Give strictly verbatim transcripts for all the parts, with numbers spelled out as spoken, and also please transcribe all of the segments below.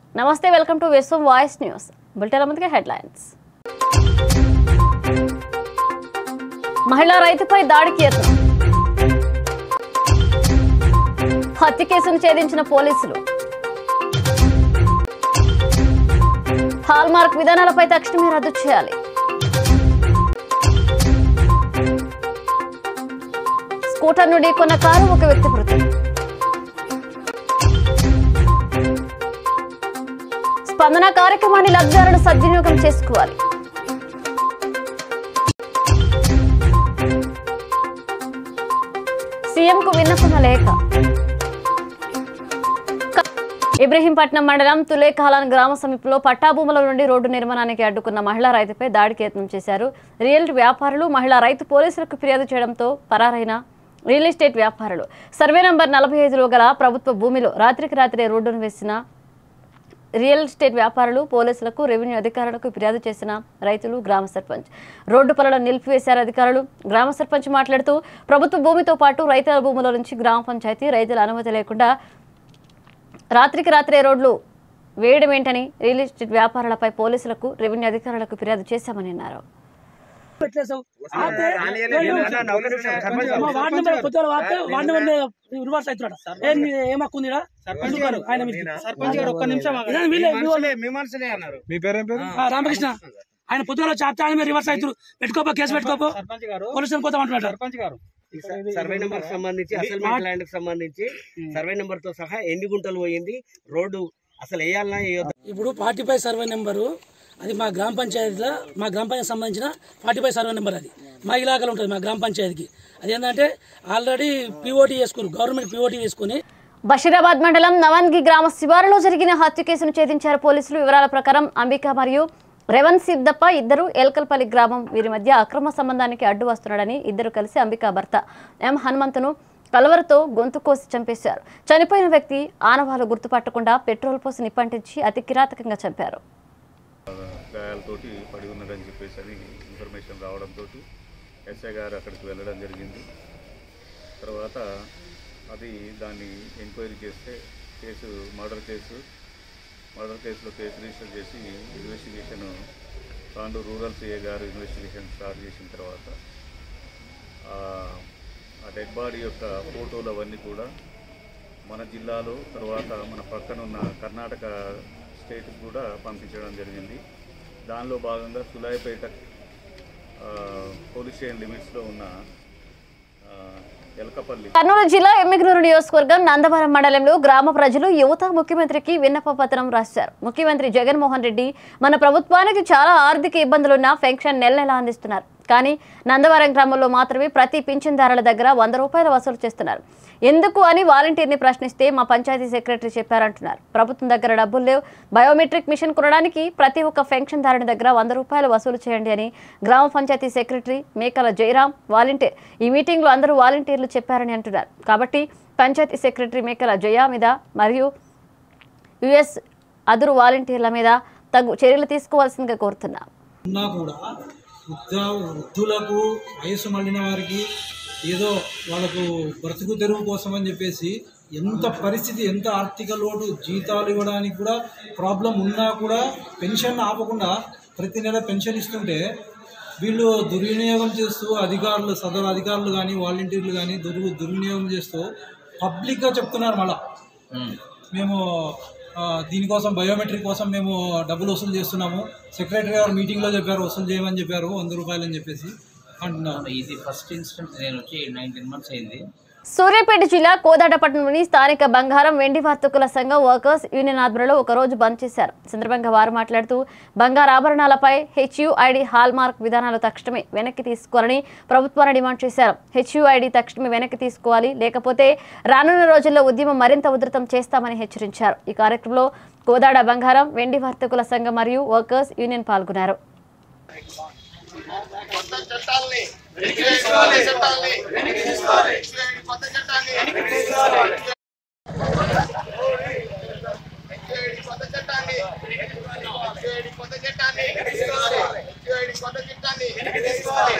నమస్తే, welcome to Vishwam voice news. Bulletin ముందుగా headlines. మహిళా రైతుపై దాడికి యత్నం, హత్య కేసును ఛేదించిన పోలీసులు. హాల్మార్క్ విధానాలపై తక్షణమే రద్దు చేయాలి. స్కూటర్ నుండి కొన్న కారు ఒక వ్యక్తి మృతి. స్పందన కార్యక్రమాన్ని లబ్ధిదారులు సద్వినియోగం చేసుకోవాలి. సీఎంకు విన్నపన లేఖ. ఇబ్రహీంపట్నం మండలం తులేకాలాన్ గ్రామ సమీపంలో పట్టాభూముల నుండి రోడ్డు నిర్మాణానికి అడ్డుకున్న మహిళా రైతుపై దాడికి యత్నం చేశారు. రియల్ వ్యాపారులు మహిళా రైతు పోలీసులకు ఫిర్యాదు చేయడంతో పరారైన రియల్ ఎస్టేట్ వ్యాపారులు. సర్వే నంబర్ నలభై ఐదులో గల ప్రభుత్వ భూమిలో రాత్రికి రాత్రే రోడ్డును వేసిన రియల్ ఎస్టేట్ వ్యాపారులు పోలీసులకు, రెవెన్యూ అధికారులకు ఫిర్యాదు చేసిన రైతులు, గ్రామ సర్పంచ్ రోడ్డు పనులను నిలిపివేశారు అధికారులు. గ్రామ సర్పంచ్ మాట్లాడుతూ ప్రభుత్వ భూమితో పాటు రైతుల భూముల నుంచి గ్రామ పంచాయతీ రైతుల అనుమతి లేకుండా రాత్రికి రాత్రే రోడ్లు వేయడం ఏంటని రియల్ ఎస్టేట్ వ్యాపారులపై పోలీసులకు, రెవెన్యూ అధికారులకు ఫిర్యాదు చేశామని అన్నారు. రామకృష్ణ ఆయన పొద్దున చాప్తా రివర్స్ అవుతారు, పెట్టుకోపో కేసు పెట్టుకోపో పోలీసులు పోతాం అంటున్నారు. సర్వే నెంబర్ సంబంధించి అసైన్మెంట్ ల్యాండ్ కి సంబంధించి సర్వే నెంబర్ తో సహా ఎన్ని గుంటలు పోయింది, రోడ్డు అసలు వేయాలన్నా వేయొద్దు. ఇప్పుడు ఫార్టీ ఫైవ్ సర్వే నెంబరు అది మా గ్రామ పంచాయతీలో, మా గ్రామ పంచాయతీ సంబంధించిన ఫార్టీ ఫైవ్ సర్వే నెంబర్ అది మా ఇలాకాలో ఉంటుంది. మా గ్రామ పంచాయతీకి అది ఏంటంటే ఆల్రెడీ పీఓటీ చేసుకుని గవర్నమెంట్ పీఓటీ చేసుకుని. బషీరాబాద్ మండలం నవన్గి గ్రామ శివారులో జరిగిన హత్య కేసును ఛేదించారు పోలీసులు. వివరాల ప్రకారం అంబిక మరియు రేవన్ సిద్దప్ప ఇద్దరు ఎల్కల్పల్లి గ్రామం, వీరి మధ్య అక్రమ సంబంధానికి అడ్డు వస్తున్నాడని ఇద్దరు కలిసి అంబిక భర్త ఎం హనుమంతును కలవరతో గొంతు కోసి చంపేశారు. చనిపోయిన వ్యక్తి ఆనవాళ్లు గుర్తుపట్టకుండా పెట్రోల్ పోసి నిప్పంటించి అతి కిరాతకంగా చంపారు. గాయాలతోటి పడి ఉన్నదని చెప్పేసి అని ఇన్ఫర్మేషన్ రావడంతో ఎస్ఐ గారు అక్కడికి వెళ్ళడం జరిగింది. తర్వాత అది దాన్ని ఎంక్వైరీ చేస్తే కేసు మర్డర్ కేసు మర్డర్ కేసులో కేసు రిజిస్టర్ చేసి ఇన్వెస్టిగేషన్ తాండూరు రూరల్ సిఏ గారు ఇన్వెస్టిగేషన్ స్టార్ట్ చేసిన తర్వాత ఆ డెడ్ బాడీ యొక్క ఫోటోలు అవన్నీ కూడా మన జిల్లాలో, తర్వాత మన పక్కనున్న కర్ణాటక స్టేట్కి కూడా పంపించడం జరిగింది. దానిలో భాగంగా సులాయిపేట పోలీస్ స్టేషన్ లిమిట్స్లో ఉన్న కర్నూలు జిల్లా ఎమ్మిగనూరు నియోజకవర్గం నందవరం మండలంలో గ్రామ ప్రజలు, యువత ముఖ్యమంత్రికి విన్నప పత్రం రాశారు. ముఖ్యమంత్రి జగన్మోహన్ రెడ్డి మన ప్రభుత్వానికి చాలా ఆర్థిక ఇబ్బందులున్న పెన్షన్ నెల నెలా అందిస్తున్నారు. కానీ నందవరం గ్రామంలో మాత్రమే ప్రతి పింఛన్దారుల దగ్గర వంద రూపాయలు వసూలు చేస్తున్నారు. ఎందుకు అని వాలంటీర్ని ప్రశ్నిస్తే మా పంచాయతీ సెక్రటరీ చెప్పారంటున్నారు. ప్రభుత్వం దగ్గర డబ్బులు లేవు, బయోమెట్రిక్ మిషన్ కొనడానికి ప్రతి ఒక్క పెన్షన్దారుని దగ్గర వంద రూపాయలు వసూలు చేయండి అని గ్రామ పంచాయతీ సెక్రటరీ మేకల జయరాం వాలంటీర్ ఈ మీటింగ్లో అందరూ వాలంటీర్లు చెప్పారని అంటున్నారు. కాబట్టి పంచాయతీ సెక్రటరీ మేకల జయ మీద మరియు యుఎస్ అదురు వాలంటీర్ల మీద తగు చర్యలు తీసుకోవాల్సిందిగా కోరుతున్నాం. వృద్ధులకు వయసు మళ్ళిన వారికి ఏదో వాళ్ళకు బ్రతుకు తెరువు కోసం అని చెప్పేసి ఎంత పరిస్థితి, ఎంత ఆర్థిక లోటు, జీతాలు ఇవ్వడానికి కూడా ప్రాబ్లం ఉన్నా కూడా పెన్షన్ ఆపకుండా ప్రతి నెల పెన్షన్ ఇస్తుంటే వీళ్ళు దుర్వినియోగం చేస్తూ అధికారులు, సదరు అధికారులు కానీ వాలంటీర్లు కానీ దుర్ దుర్వినియోగం చేస్తూ పబ్లిక్గా చెప్తున్నారు. మళ్ళా మేము దీనికోసం బయోమెట్రిక్ కోసం మేము డబ్బులు వసూలు చేస్తున్నాము, సెక్రటరీ గారు మీటింగ్లో చెప్పారు వసూలు చేయమని చెప్పారు వంద రూపాయలు అని చెప్పేసి అంటున్నాను. ఇది ఫస్ట్ ఇన్స్టెంట్ నేను వచ్చి నైన్టీన్ మంత్స్ అయింది. సూర్యాపేట జిల్లా కోదాడపట్నంలోని స్థానిక బంగారం వెండి వర్తకుల సంఘం వర్కర్స్ యూనియన్ ఆధ్వర్యంలో ఒకరోజు బంద్ చేశారు. సందర్భంగా వారు మాట్లాడుతూ బంగారు ఆభరణాలపై హెచ్యుఐడి హాల్ మార్క్ విధానాలు తక్షణమే వెనక్కి తీసుకోవాలని ప్రభుత్వాన్ని డిమాండ్ చేశారు. హెచ్యుఐడి తక్షణమే వెనక్కి తీసుకోవాలి, లేకపోతే రానున్న రోజుల్లో ఉద్యమం మరింత ఉధృతం చేస్తామని హెచ్చరించారు. ఈ కార్యక్రమంలో కోదాడ బంగారం వెండి వర్తకుల సంఘం మరియు వర్కర్స్ యూనియన్ పాల్గొన్నారు. కొత్త చట్టాలని వెనక్కి తీసుకోవాలి, చట్టాలని వెనక్కి తీసుకోవాలి, కొత్త చట్టాలని వెనక్కి తీసుకోవాలి, కొత్త చట్టాన్ని కొత్త చట్టాన్ని వెనక్కి తీసుకోవాలి, కొత్త చట్టాన్ని వెనక్కి తీసుకోవాలి.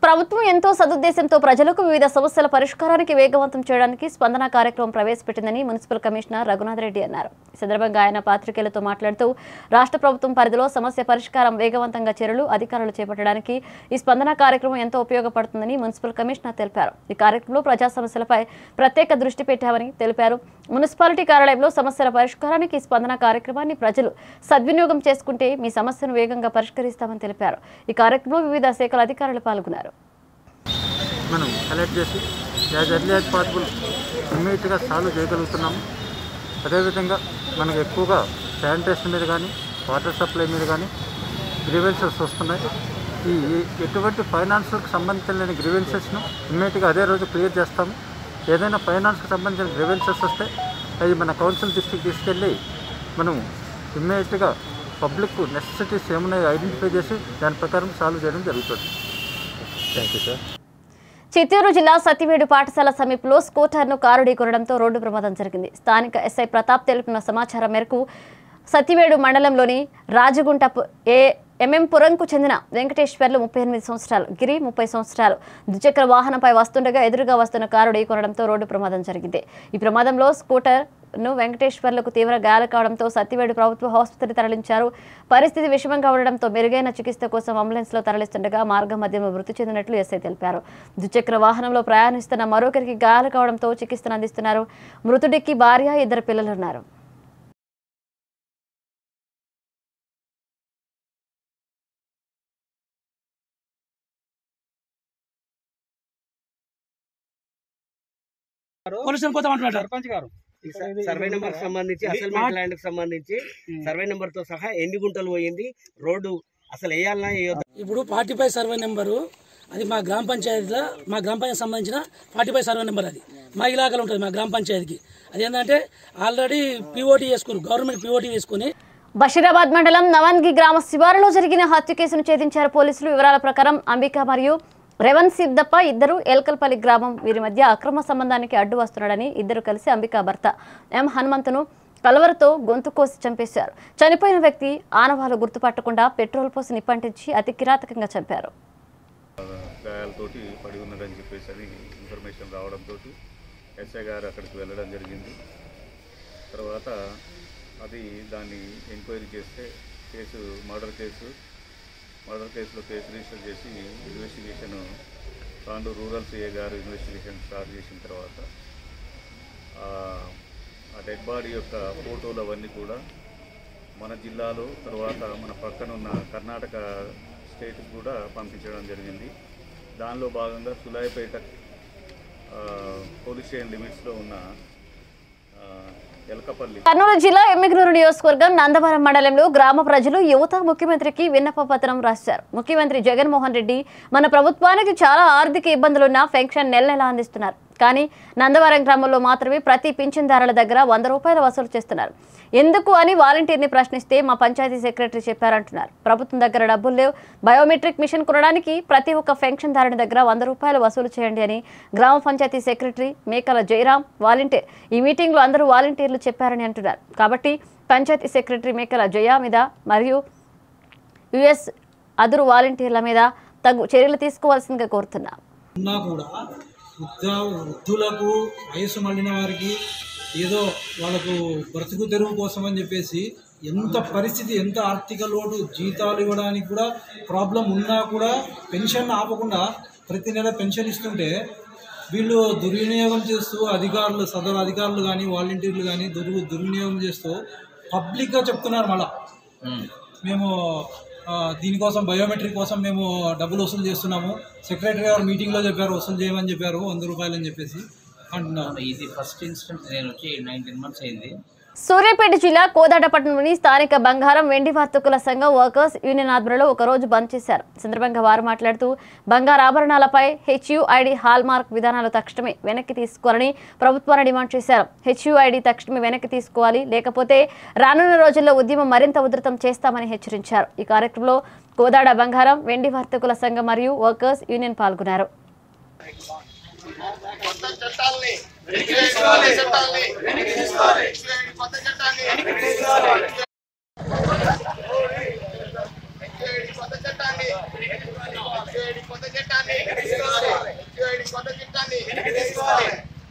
ప్రభుత్వం ఎంతో సదుద్దేశంతో ప్రజలకు వివిధ సమస్యల పరిష్కారానికి వేగవంతం చేయడానికి స్పందన కార్యక్రమం ప్రవేశపెట్టిందని మున్సిపల్ కమిషనర్ రఘునాథ్ రెడ్డి అన్నారు. ఈ సందర్భంగా ఆయన పాత్రికేయులతో మాట్లాడుతూ రాష్ట్ర ప్రభుత్వం పరిధిలో సమస్య పరిష్కారం వేగవంతంగా చర్యలు అధికారులు చేపట్టడానికి ఈ స్పందన కార్యక్రమం ఎంతో ఉపయోగపడుతుందని మున్సిపల్ కమిషనర్ తెలిపారు. ఈ కార్యక్రమంలో ప్రజా సమస్యలపై ప్రత్యేక దృష్టి పెట్టామని తెలిపారు. మున్సిపాలిటీ కార్యాలయంలో సమస్యల పరిష్కారానికి స్పందన కార్యక్రమాన్ని ప్రజలు సద్వినియోగం చేసుకుంటే మీ సమస్యను వేగంగా పరిష్కరిస్తామని తెలిపారు. ఈ కార్యక్రమంలో వివిధ శాఖల అధికారులు పాల్గొన్నారు. మనం కలెక్ట్ చేసి యాజ్ ఎర్లీ యాజ్ పాసిబుల్ ఇమ్మీడియట్గా సాల్వ్ చేయగలుగుతున్నాము. అదేవిధంగా మనకు ఎక్కువగా శానిటేషన్ మీద కానీ వాటర్ సప్లై మీద కానీ గ్రీవెన్సెస్ వస్తున్నాయి. ఈ ఎటువంటి ఫైనాన్స్కి సంబంధించిన గ్రీవెన్సెస్ను ఇమ్మీడియట్గా అదే రోజు క్లియర్ చేస్తాము. ఏదైనా ఫైనాన్స్కి సంబంధించిన గ్రీవెన్సెస్ వస్తే అవి మన కౌన్సిల్ దృష్టికి తీసుకెళ్ళి మనం ఇమ్మీడియట్గా పబ్లిక్ నెసెసిటీస్ ఏమున్నాయో ఐడెంటిఫై చేసి దాని ప్రకారం సాల్వ్ చేయడం జరుగుతుంది. Thank you sir. చిత్తూరు జిల్లా సత్తివేడు పాఠశాల సమీపంలో స్కూటర్ను కారు ఢీకొనడంతో రోడ్డు ప్రమాదం జరిగింది. స్థానిక ఎస్ఐ ప్రతాప్ తెలిపిన సమాచారం మేరకు సత్తివేడు మండలంలోని రాజగుంట ఏ ఎంఎంపురంకు చెందిన వెంకటేశ్వర్లు ముప్పై ఎనిమిది సంవత్సరాలు, గిరి ముప్పై సంవత్సరాలు ద్విచక్ర వాహనంపై వస్తుండగా ఎదురుగా వస్తున్న కారు ఢీకొనడంతో రోడ్డు ప్రమాదం జరిగింది. ఈ ప్రమాదంలో స్కూటర్ ను వెంకటేశ్వర్లకు తీవ్ర గాయాలు కావడంతో సత్తివేడు ప్రభుత్వ ఆసుపత్రికి తరలించారు. పరిస్థితి విషమంగా ఉండడంతో మెరుగైన చికిత్స కోసం అంబులెన్స్ లో తరలిస్తుండగా మార్గ మధ్యంలో మృతి చెందినట్లు ఎస్ఐ తెలిపారు. ద్విచక్ర వాహనంలో ప్రయాణిస్తున్న మరొకరికి గాయాలు కావడంతో చికిత్సను అందిస్తున్నారు. మృతుడికి భార్య, ఇద్దరు పిల్లలున్నారు. సర్పంచ్ గారు సర్వే నెంబర్ సంబంధించి అసైన్మెంట్ ల్యాండ్ కి సంబంధించి సర్వే నెంబర్ తో సహా ఎన్ని గుంటలు పోయింది, రోడ్డు అసలు వేయాలన్నా ఇప్పుడు ఫార్టీ ఫైవ్ సర్వే నెంబరు అది మా గ్రామ పంచాయతీలో మా గ్రామ పంచాయతీ సంబంధించిన ఫార్టీ ఫైవ్ సర్వే నెంబర్ అది మా ఇలాకాలో ఉంటుంది. మా గ్రామ పంచాయతీకి అది ఏంటంటే ఆల్రెడీ పీఓటీ వేసుకుని గవర్నమెంట్ పీఓటీ వేసుకుని బషీరాబాద్ మండలం నవన్గి గ్రామ శివారులో జరిగిన హత్య కేసును ఛేదించారు పోలీసులు. వివరాల ప్రకారం అంబిక మరియు రేవన్ సిద్దప్ప ఇద్దరు ఎల్కల్పల్లి గ్రామం. వీరి మధ్య అక్రమ సంబంధానికి అడ్డు వస్తున్నాడని ఇద్దరు కలిసి అంబిక భర్త ఎం హనుమంతును కలవరతో గొంతు కోసి చంపేశారు. చనిపోయిన వ్యక్తి ఆనవాళ్లు గుర్తుపట్టకుండా పెట్రోల్ పోసి నిప్పంటించి అతి కిరాతకంగా చంపారు. గాయాలతోటి పడి ఉన్నదని చెప్పేసి అది ఇన్ఫర్మేషన్ రావడంతో ఎస్ఐ గారు అక్కడికి వెళ్ళడం జరిగింది. తర్వాత అది దాన్ని ఎంక్వైరీ చేస్తే కేసు మర్డర్ కేసు మర్డర్ కేసులో కేసు రిజిస్టర్ చేసి ఇన్వెస్టిగేషన్ తాండూరు రూరల్ సిఐ గారు ఇన్వెస్టిగేషన్ స్టార్ట్ చేసిన తర్వాత ఆ డెడ్ బాడీ యొక్క ఫోటోలు అవన్నీ కూడా మన జిల్లాలో తర్వాత మన పక్కన ఉన్న కర్ణాటక స్టేట్కి కూడా పంపించడం జరిగింది. దానిలో భాగంగా సులాయిపేట పోలీస్ స్టేషన్ లిమిట్స్లో ఉన్న ఎల్కపల్లి కర్నూలు జిల్లా ఎమ్మిగనూరు నియోజకవర్గం నందవరం మండలంలో గ్రామ ప్రజలు యువత ముఖ్యమంత్రికి విన్నప పత్రం రాశారు. ముఖ్యమంత్రి జగన్మోహన్ రెడ్డి మన ప్రభుత్వానికి చాలా ఆర్థిక ఇబ్బందులున్న పెన్షన్ నెల నెలా అందిస్తున్నారు. కానీ నందవరం గ్రామంలో మాత్రమే ప్రతి పింఛన్దారుల దగ్గర వంద రూపాయలు వసూలు చేస్తున్నారు. ఎందుకు అని వాలంటీర్ని ప్రశ్నిస్తే మా పంచాయతీ సెక్రటరీ చెప్పారంటున్నారు. ప్రభుత్వం దగ్గర డబ్బులు లేవు, బయోమెట్రిక్ మిషన్ కొనడానికి ప్రతి ఒక్క పెన్షన్దారుని దగ్గర వంద రూపాయలు వసూలు చేయండి అని గ్రామ పంచాయతీ సెక్రటరీ మేకల జయరాం వాలంటీర్ ఈ మీటింగ్లో అందరూ వాలంటీర్లు చెప్పారని అంటున్నారు. కాబట్టి పంచాయతీ సెక్రటరీ మేకల జయ మీద మరియు యుఎస్ అదురు వాలంటీర్ల మీద తగు చర్యలు తీసుకోవాల్సిందిగా కోరుతున్నాం. వృద్ధ వృద్ధులకు వయసు మళ్ళిన వారికి ఏదో వాళ్ళకు బ్రతుకు తెరువు కోసం అని చెప్పేసి ఎంత పరిస్థితి ఎంత ఆర్థిక లోటు జీతాలు ఇవ్వడానికి కూడా ప్రాబ్లం ఉన్నా కూడా పెన్షన్ ఆపకుండా ప్రతి నెల పెన్షన్ ఇస్తుంటే వీళ్ళు దుర్వినియోగం చేస్తూ అధికారులు సదరు అధికారులు కానీ వాలంటీర్లు కానీ దుర్ దుర్వినియోగం చేస్తూ పబ్లిక్గా చెప్తున్నారు. మళ్ళా మేము దీనికోసం బయోమెట్రిక్ కోసం మేము డబ్బులు వసూలు చేస్తున్నాము, సెక్రటరీ గారు మీటింగ్లో చెప్పారు వసూలు చేయమని చెప్పారు వంద రూపాయలు అని చెప్పేసి అంటున్నాను. ఇది ఫస్ట్ ఇన్స్టెంట్ నేను వచ్చి నైన్టీన్ మంత్స్ అయింది. సూర్యాపేట జిల్లా కోదాడపట్నంలోని స్థానిక బంగారం వెండి వర్తకుల సంఘం వర్కర్స్ యూనియన్ ఆధ్వర్యంలో ఒకరోజు బంద్ చేశారు. సందర్భంగా వారు మాట్లాడుతూ బంగారు ఆభరణాలపై హెచ్యుఐడి హాల్ మార్క్ విధానాలు తక్షణమే వెనక్కి తీసుకోవాలని ప్రభుత్వాన్ని డిమాండ్ చేశారు. హెచ్యుఐడి తక్షణమే వెనక్కి తీసుకోవాలి, లేకపోతే రానున్న రోజుల్లో ఉద్యమం మరింత ఉధృతం చేస్తామని హెచ్చరించారు. ఈ కార్యక్రమంలో కోదాడ బంగారం వెండి వర్తకుల సంఘం మరియు వర్కర్స్ యూనియన్ పాల్గొన్నారు. కొత్త చట్టాలని వెనక్కి తీసుకోవాలి, చట్టాలని వెనక్కి తీసుకోవాలి, కొత్త చట్టాన్ని వెనక్కి తీసుకోవాలి, కొత్త చట్టాన్ని కొత్త చట్టాన్ని కొత్త చట్టాన్ని వెనక్కి తీసుకోవాలి.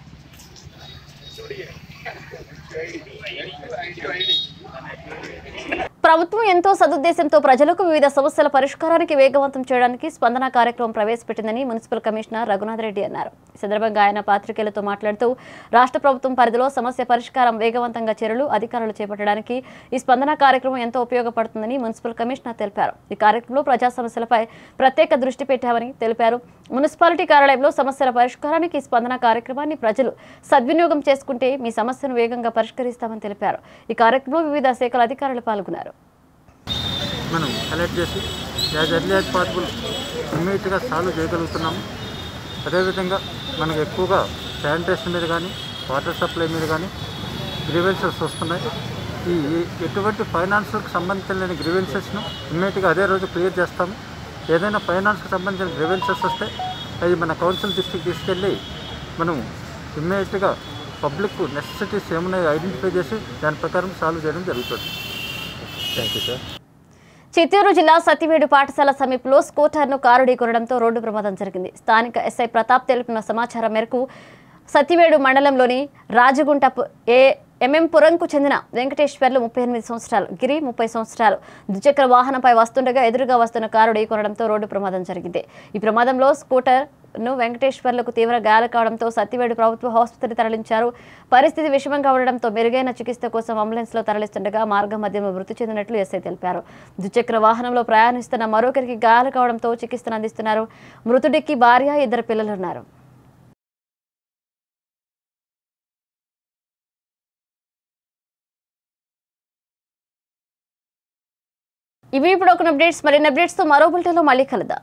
ప్రభుత్వం ఎంతో సదుద్దేశంతో ప్రజలకు వివిధ సమస్యల పరిష్కారానికి వేగవంతం చేయడానికి స్పందన కార్యక్రమం ప్రవేశపెట్టిందని మున్సిపల్ కమిషనర్ రఘునాథ్ రెడ్డి అన్నారు. ఈ సందర్భంగా ఆయన పాత్రికేయులతో మాట్లాడుతూ రాష్ట్ర ప్రభుత్వం పరిధిలో సమస్య పరిష్కారం వేగవంతంగా చర్యలు అధికారులు చేపట్టడానికి ఈ స్పందన కార్యక్రమం ఎంతో ఉపయోగపడుతుందని మున్సిపల్ కమిషనర్ తెలిపారు. ఈ కార్యక్రమంలో ప్రజా సమస్యలపై ప్రత్యేక దృష్టి పెట్టామని తెలిపారు. మున్సిపాలిటీ కార్యాలయంలో సమస్యల పరిష్కారానికి ఈ స్పందన కార్యక్రమాన్ని ప్రజలు సద్వినియోగం చేసుకుంటే మీ సమస్యను వేగంగా పరిష్కరిస్తామని తెలిపారు. ఈ కార్యక్రమంలో వివిధ శాఖల అధికారులు పాల్గొన్నారు. మనం కలెక్ట్ చేసి యాజ్ ఎర్లీ యాజ్ పాసిబుల్ ఇమ్మీడియట్గా సాల్వ్ చేయగలుగుతున్నాము. అదేవిధంగా మనకు ఎక్కువగా శానిటేషన్ మీద కానీ వాటర్ సప్లై మీద కానీ గ్రీవెన్సెస్ వస్తున్నాయి. ఈ ఎటువంటి ఫైనాన్స్కి సంబంధించిన గ్రీవెన్సెస్ను ఇమ్మీడియట్గా అదే రోజు క్లియర్ చేస్తాము. ఏదైనా ఫైనాన్స్కి సంబంధించిన గ్రీవెన్సెస్ వస్తే అవి మన కౌన్సిల్ దృష్టికి తీసుకెళ్ళి మనం ఇమ్మీడియట్గా పబ్లిక్ నెసెసిటీస్ ఏమున్నాయో ఐడెంటిఫై చేసి దాని ప్రకారం సాల్వ్ చేయడం జరుగుతుంది. Thank you sir. చిత్తూరు జిల్లా సత్యవేడు పాఠశాల సమీపంలో స్కూటర్ను కారు ఢీకొనడంతో రోడ్డు ప్రమాదం జరిగింది. స్థానిక ఎస్ఐ ప్రతాప్ తెలిపిన సమాచారం మేరకు సత్యవేడు మండలంలోని రాజగుంట ఏ ఎంఎంపురంకు చెందిన వెంకటేశ్వర్లు ముప్పై ఎనిమిది సంవత్సరాలు, గిరి ముప్పై సంవత్సరాలు ద్విచక్ర వాహనంపై వస్తుండగా ఎదురుగా వస్తున్న కారు ఢీకొనడంతో రోడ్డు ప్రమాదం జరిగింది. ఈ ప్రమాదంలో స్కూటర్ ను వెంకటేశ్వర్లకు తీవ్ర గాయాలు కావడంతో సత్యవేడు ప్రభుత్వ ఆసుపత్రికి తరలించారు. పరిస్థితి విషమంగా ఉండడంతో మెరుగైన చికిత్స కోసం అంబులెన్స్ లో తరలిస్తుండగా మార్గ మధ్యంలో మృతి చెందినట్లు ఎస్ఐ తెలిపారు. ద్విచక్ర వాహనంలో ప్రయాణిస్తున్న మరొకరికి గాయాలు కావడంతో చికిత్సను అందిస్తున్నారు. మృతుడికి భార్య, ఇద్దరు పిల్లలున్నారు. ఇవి ఇప్పుడు ఒక అప్డేట్స్. మరిన్ని అప్డేట్స్ తో మరో బులెటిన్లో మళ్ళీ కలుద్దాం.